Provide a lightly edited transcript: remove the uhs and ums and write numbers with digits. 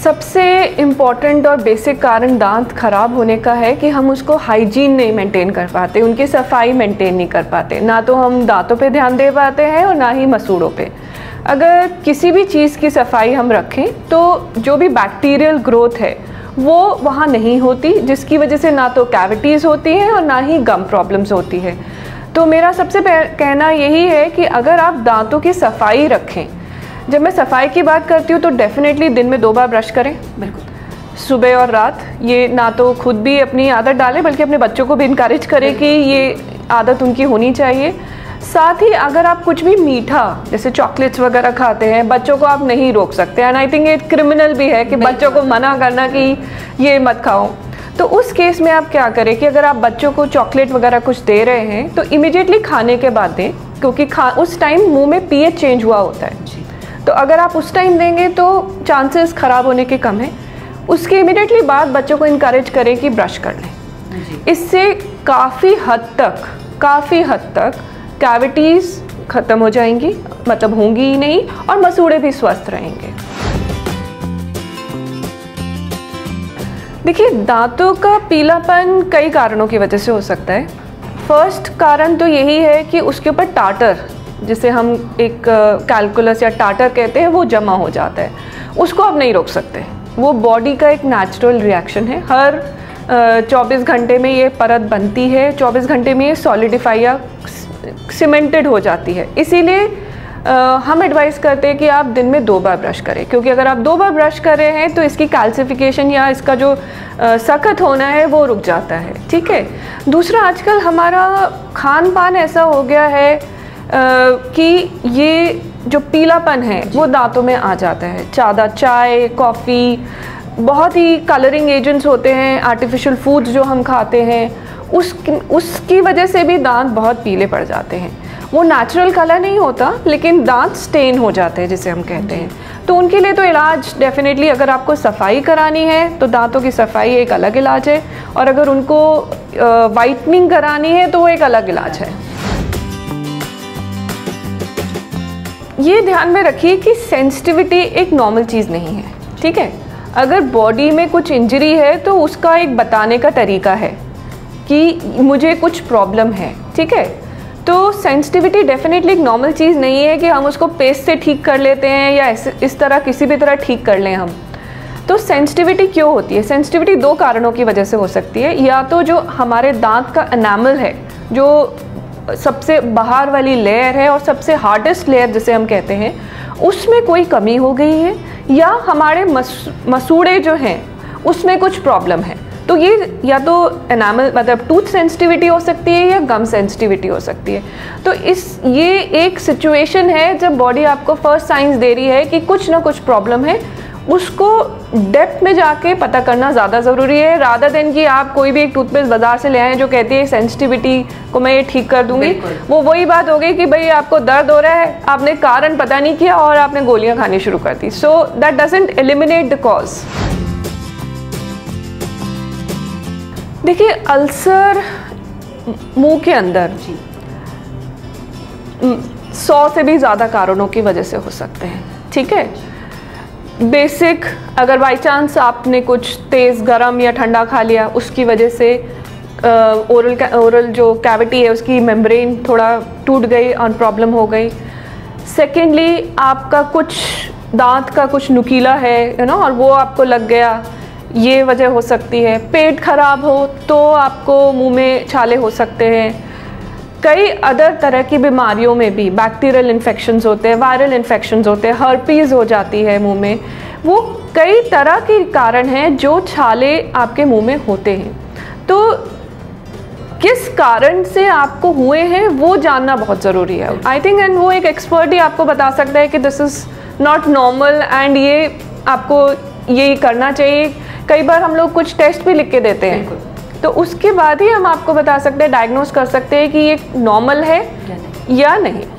सबसे इम्पॉर्टेंट और बेसिक कारण दांत खराब होने का है कि हम उसको हाइजीन नहीं मेंटेन कर पाते, उनकी सफाई मेंटेन नहीं कर पाते। ना तो हम दांतों पे ध्यान दे पाते हैं और ना ही मसूड़ों पे। अगर किसी भी चीज़ की सफाई हम रखें तो जो भी बैक्टीरियल ग्रोथ है वो वहाँ नहीं होती, जिसकी वजह से ना तो कैविटीज़ होती हैं और ना ही गम प्रॉब्लम्स होती है। तो मेरा सबसे कहना यही है कि अगर आप दांतों की सफाई रखें, जब मैं सफाई की बात करती हूँ तो डेफिनेटली दिन में 2 बार ब्रश करें, बिल्कुल, सुबह और रात। ये ना तो खुद भी अपनी आदत डालें बल्कि अपने बच्चों को भी इनकरेज करें कि ये आदत उनकी होनी चाहिए। साथ ही अगर आप कुछ भी मीठा जैसे चॉकलेट्स वगैरह खाते हैं, बच्चों को आप नहीं रोक सकते, एंड आई थिंक ये क्रिमिनल भी है कि बच्चों को मना करना कि ये मत खाओ। तो उस केस में आप क्या करें कि अगर आप बच्चों को चॉकलेट वगैरह कुछ दे रहे हैं तो इमीडिएटली खाने के बाद दें, क्योंकि उस टाइम मुंह में पीएच चेंज हुआ होता है। तो अगर आप उस टाइम देंगे तो चांसेस ख़राब होने के कम है। उसके इमीडिएटली बाद बच्चों को इनकरेज करें कि ब्रश कर लें। इससे काफ़ी हद तक कैविटीज़ ख़त्म हो जाएंगी, मतलब होंगी ही नहीं, और मसूड़े भी स्वस्थ रहेंगे। देखिए, दांतों का पीलापन कई कारणों की वजह से हो सकता है। फर्स्ट कारण तो यही है कि उसके ऊपर टाटर, जिसे हम एक कैलकुलस या टाटर कहते हैं, वो जमा हो जाता है। उसको आप नहीं रोक सकते, वो बॉडी का एक नेचुरल रिएक्शन है। हर 24 घंटे में ये परत बनती है, 24 घंटे में ये सॉलिडिफाई या सीमेंटेड हो जाती है। इसीलिए हम एडवाइस करते हैं कि आप दिन में 2 बार ब्रश करें, क्योंकि अगर आप 2 बार ब्रश कर रहे हैं तो इसकी कैल्सिफिकेशन या इसका जो सख्त होना है वो रुक जाता है। ठीक है। दूसरा, आजकल हमारा खान पान ऐसा हो गया है कि ये जो पीलापन है वो दांतों में आ जाता है। ज़्यादा चाय, कॉफ़ी, बहुत ही कलरिंग एजेंट्स होते हैं, आर्टिफिशियल फूड्स जो हम खाते हैं, उसकी वजह से भी दांत बहुत पीले पड़ जाते हैं। वो नेचुरल कलर नहीं होता, लेकिन दांत स्टेन हो जाते हैं जिसे हम कहते हैं। तो उनके लिए तो इलाज डेफिनेटली, अगर आपको सफाई करानी है तो दांतों की सफाई एक अलग इलाज है, और अगर उनको वाइटनिंग करानी है तो वो एक अलग इलाज है। ये ध्यान में रखिए कि सेंसिटिविटी एक नॉर्मल चीज़ नहीं है। ठीक है। अगर बॉडी में कुछ इंजरी है तो उसका एक बताने का तरीका है कि मुझे कुछ प्रॉब्लम है। ठीक है। तो सेंसिटिविटी डेफिनेटली एक नॉर्मल चीज़ नहीं है कि हम उसको पेस्ट से ठीक कर लेते हैं या इस तरह किसी भी तरह ठीक कर लें हम। तो सेंसिटिविटी क्यों होती है? सेंसिटिविटी 2 कारणों की वजह से हो सकती है। या तो जो हमारे दांत का एनामल है, जो सबसे बाहर वाली लेयर है और सबसे हार्डेस्ट लेयर जिसे हम कहते हैं, उसमें कोई कमी हो गई है, या हमारे मसूड़े जो हैं उसमें कुछ प्रॉब्लम है। तो ये या तो एनामल मतलब टूथ सेंसिटिविटी हो सकती है या गम सेंसिटिविटी हो सकती है। तो ये एक सिचुएशन है जब बॉडी आपको फर्स्ट साइंस दे रही है कि कुछ ना कुछ प्रॉब्लम है। उसको डेप्थ में जाके पता करना ज़्यादा ज़रूरी है, रादर देन कि आप कोई भी एक टूथपेस्ट बाज़ार से ले आएँ जो कहती है सेंसिटिविटी को मैं ये ठीक कर दूंगी। वो वही बात हो गई कि भाई आपको दर्द हो रहा है, आपने कारण पता नहीं किया और आपने गोलियां खानी शुरू कर दी। So that doesn't eliminate the cause. देखिए, अल्सर मुंह के अंदर 100 से भी ज़्यादा कारणों की वजह से हो सकते हैं। ठीक है। बेसिक, अगर बाई चांस आपने कुछ तेज़ गरम या ठंडा खा लिया, उसकी वजह से ओरल जो कैविटी है उसकी मेम्ब्रेन थोड़ा टूट गई और प्रॉब्लम हो गई। सेकेंडली, आपका कुछ दांत का कुछ नुकीला है और वो आपको लग गया, ये वजह हो सकती है। पेट खराब हो तो आपको मुंह में छाले हो सकते हैं। कई अदर तरह की बीमारियों में भी बैक्टीरियल इन्फेक्शंस होते हैं, वायरल इन्फेक्शंस होते हैं, हर्पीज़ हो जाती है मुंह में। वो कई तरह के कारण हैं जो छाले आपके मुंह में होते हैं। तो किस कारण से आपको हुए हैं वो जानना बहुत ज़रूरी है, आई थिंक। एंड वो एक एक्सपर्ट ही आपको बता सकता है कि this is not normal and ये आपको यही करना चाहिए। कई बार हम लोग कुछ टेस्ट भी लिख के देते हैं, तो उसके बाद ही हम आपको बता सकते हैं, डायग्नोस कर सकते हैं कि ये नॉर्मल है या नहीं।